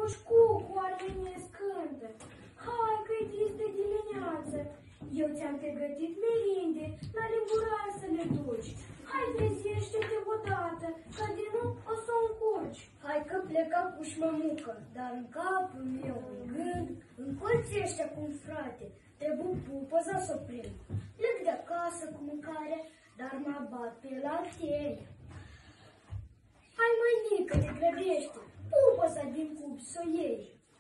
Moș Cucu ar veni scântă. Hai că-i dis de dimineață. Eu ți-am pregătit merinde, la limburar să le duci. Hai, trezește-te odată, că de nu o să o încurci. Hai că plecăm cu șmămucă, dar în capul meu, în gând, încolțește acum, frate, trebuie pupăza să o prind. Plec de acasă cu mâncare, dar mă bat pe la tei. Hai, măinică, te grăbește, pupăza din cub să o iei.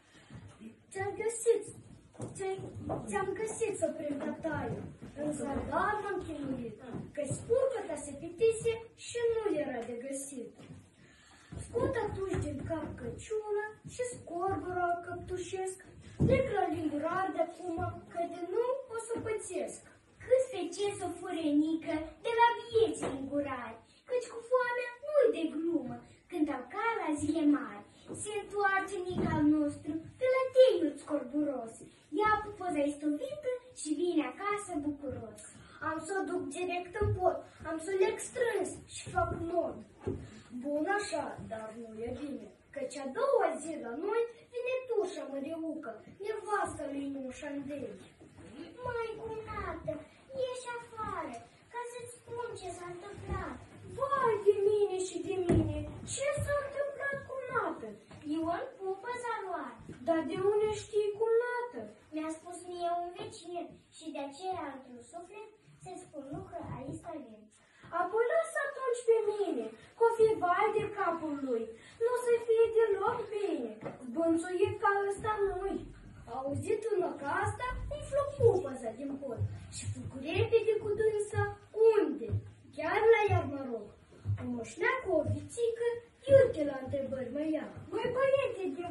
Ți-am găsit să prind tataie, în zadar m-am chinuit, că-i spurcă ta se pitise și nu era de găsit. Scot atunci din cap căciuna și scorbura căptușesc, plec la limburar de acum, că de nu o să pățesc. Cât fecesc o furenică de la vieții în gurari, căci cu foamea nu-i de glumă, când au cal la zile mari. Se întoarce nica al nostru pe la teiul scorburos, ia pupoza istovită și vine acasă bucuros. Am să o duc direct în pod, am să leg strâns și fac nod. Bun așa, dar nu e bine, căci a doua zi la noi vine tușa măriucă, nevastă lui Nușa Andrei. Măi, cumnată, ieși afară, ca să-ți spun ce s-a întâmplat. Vai de mine și de mine, ce s-a întâmplat, cumnată? Ion pupăza luat. Dar de unde știi, cumnată? Mi-a spus mie un vecin și de aceea într-un suflet să-ți spun că aici stai vin. Apoi lasă atunci pe mine, că-o fi vai de capul lui. Nu o să fie deloc bine, bânțuit ca ăsta nu-i. Auzit una ca asta, umflă pupăza din pod și făc repede cu dânsa unde? Chiar la iar mă rog. O moșneacă, o vițică, iute la întrebări mă ia. Băi, băiete de